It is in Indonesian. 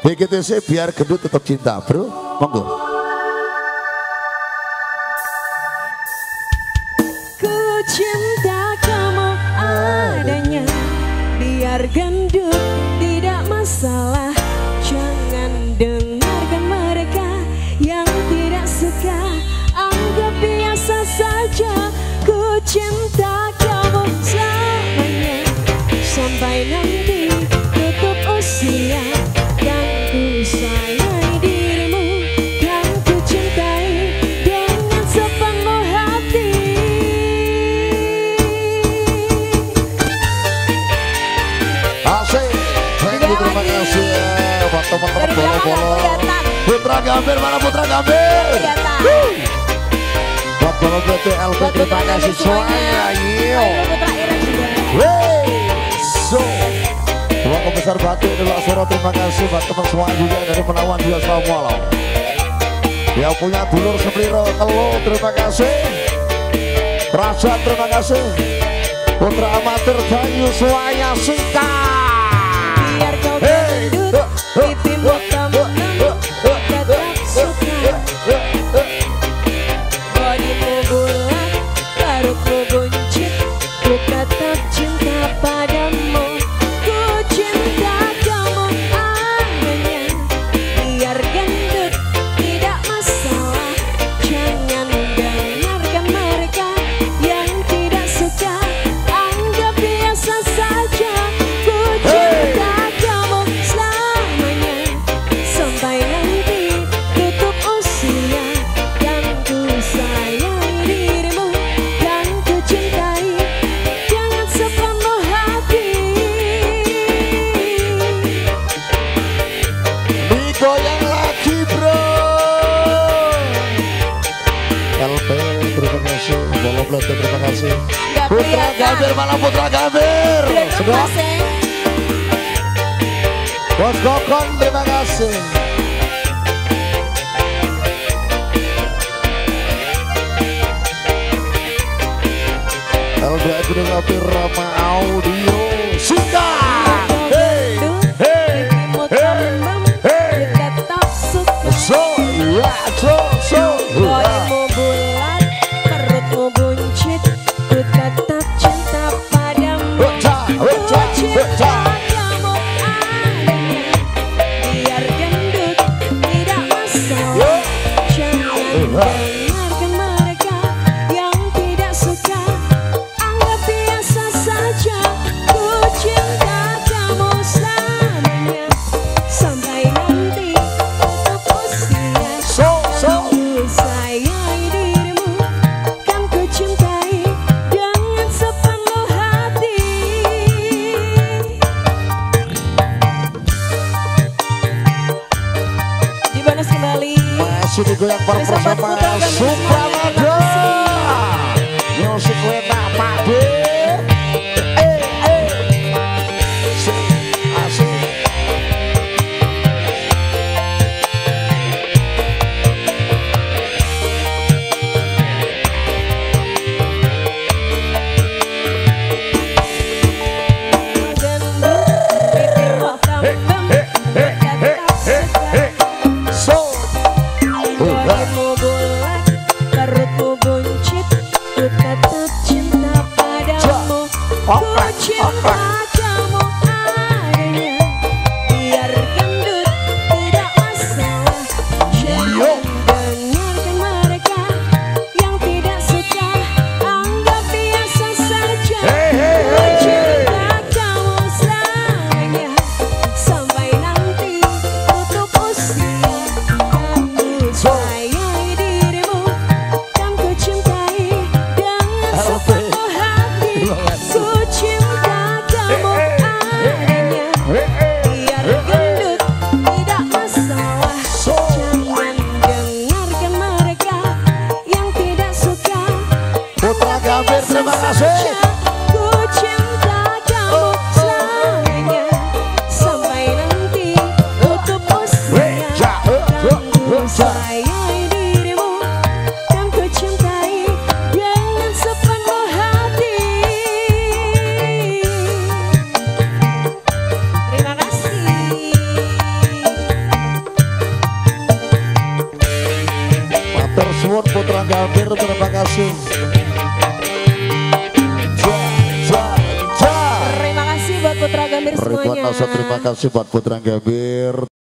BGTC biar gendut tetap cinta bro, monggo. Ku cinta kamu adanya, biar gendut tidak masalah. Jangan dengarkan mereka yang tidak suka, anggap biasa saja. Ku cinta kamu selamanya, sampai nanti tutup usia. Dan ku sayangi dirimu, dan ku cintai dengan sepenuh hati. Asik, thank you, terima kasih buat teman-teman bolo-bolo. Putra Gambir, mana Putra Gambir? Buat bolo-bolo TLB, terima kasih semuanya. So, keluarga besar Batu adalah Soro, terima kasih buat teman semua juga dari Menawan juga, selamat malam. Yang punya dulur Sempliro Telu, terima kasih. Raja, terima kasih. Putra amatir Bayu semuanya singkat. Biar kau gendut, pipimu temenang, tetap suka. Bodimu bulat, perutmu buncit, ku tetap cinta padamu. Ku cinta kamu adanya, biar gendut tidak masalah. Jangan dengarkan mereka yang tidak suka, anggap biasa saja. Ku cinta kamu selamanya, sampai nanti tutup usia. Dan ku sayangi dirimu, dan ku cintai dengan sepenuh hati. Digoyang lagi bro. LP, terima kasih. Bolo-bolo terima kasih. Gak Putra kelihatan. Gambir, mana Putra Gambir? Sedot. Bos Gokon, terima kasih. LBI Gunung Api Rama Audio Sika. Hey, hey, hey, hey. Tetap suka. So, Bodimu bulat, perutmu buncit, ku tetap cinta padamu. Ku cinta kamu adanya, biar gendut tidak masalah. Jangan dengarkan mereka yang tidak suka, anggap biasa saja. Ku cinta kamu selamanya, sampai nanti tutup usia. Ku sayangi dirimu, kan ku cintai dengan sepenuh hati. Dibalas kembali. masih digoyang bersama Supranaga. Musik Wena Pade. Asik. Bodimu bulat, perutmu buncit, ku tetap cinta padamu. Ku cinta kamu adanya, biar gendut tidak masalah. Jangan dengarkan mereka yang tidak suka, anggap biasa saja. Ku cinta kamu selamanya, sampai nanti tutup usia. Sayangi dirimu, kan ku cintai dengan sepenuh hati. Ku cinta kamu adanya, biar gendut tidak masalah. Jangan dengarkan mereka yang tidak suka. Putra Gambir, terima kasih. Ku cinta kamu selamanya, sampai nanti tutup usia. Ku sayangi dirimu, kan ku cintai dengan sepenuh hati. Terima kasih. Tersuwun Putra Gambir, terima kasih. Terima kasih buat Putra Gambir semuanya. Terima kasih buat Putra Gambir.